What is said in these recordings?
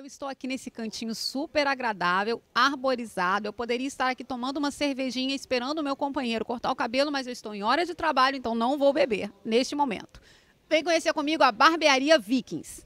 Eu estou aqui nesse cantinho super agradável, arborizado. Eu poderia estar aqui tomando uma cervejinha, esperando o meu companheiro cortar o cabelo, mas eu estou em hora de trabalho, então não vou beber neste momento. Vem conhecer comigo a Barbearia Vikings.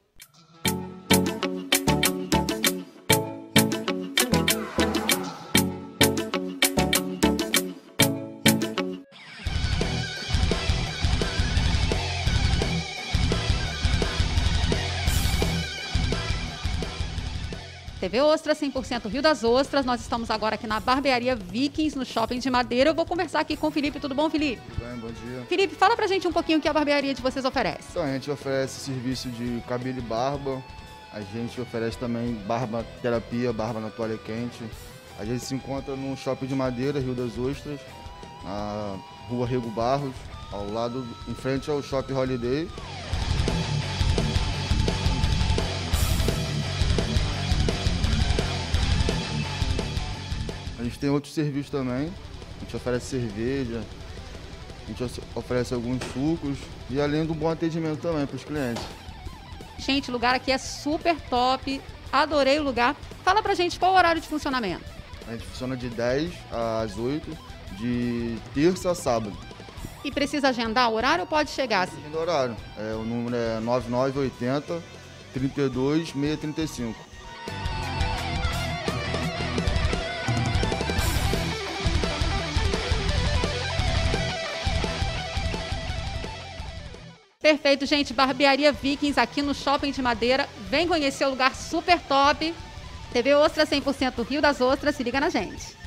TV Ostra, 100% Rio das Ostras. Nós estamos agora aqui na Barbearia Vikings, no Shopping de Madeira. Eu vou conversar aqui com o Felipe. Tudo bom, Felipe? Tudo bem, bom dia. Felipe, fala pra gente um pouquinho o que a barbearia de vocês oferece. Então, a gente oferece serviço de cabelo e barba. A gente oferece também barba terapia, barba na toalha quente. A gente se encontra no Shopping de Madeira, Rio das Ostras, na Rua Rego Barros, ao lado, em frente ao Shopping Holiday. A gente tem outros serviços também, a gente oferece cerveja, a gente oferece alguns sucos e além do bom atendimento também para os clientes. Gente, o lugar aqui é super top, adorei o lugar. Fala pra gente qual o horário de funcionamento. A gente funciona de 10 às 8, de terça a sábado. E precisa agendar o horário ou pode chegar? Agenda horário, o número é 9980 32 635. Perfeito, gente. Barbearia Vikings aqui no Shopping de Madeira. Vem conhecer o lugar super top. TV Ostra, 100% Rio das Ostras. Se liga na gente.